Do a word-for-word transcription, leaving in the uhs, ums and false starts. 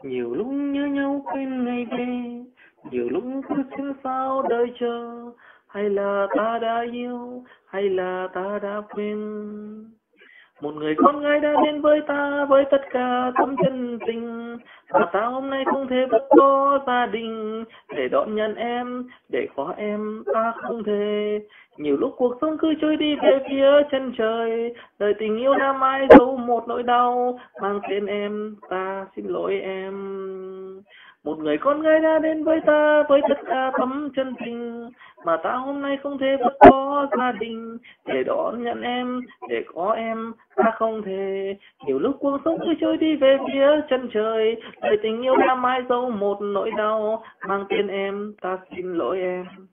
Nhiều lúc nhớ nhau quên ngày về, nhiều lúc cứ xin sao đợi chờ, hay là ta đã yêu, hay là ta đã quên. Một người con gái đã đến với ta với tất cả tâm chân tình, mà ta hôm nay không thể bất có gia đình để đón nhận em, để có em ta không thể. Nhiều lúc cuộc sống cứ trôi đi về phía chân trời, đời tình yêu đã mãi giấu một nỗi đau mang tên em, ta xin lỗi em. Một người con gái đã đến với ta với tất cả tấm chân tình, mà ta hôm nay không thể bất có gia đình để đón nhận em, để có em ta không thể. Nhiều lúc cuộc sống cứ trôi đi về phía chân trời, đời tình yêu đã mãi giấu một nỗi đau mang tên em, ta xin lỗi em.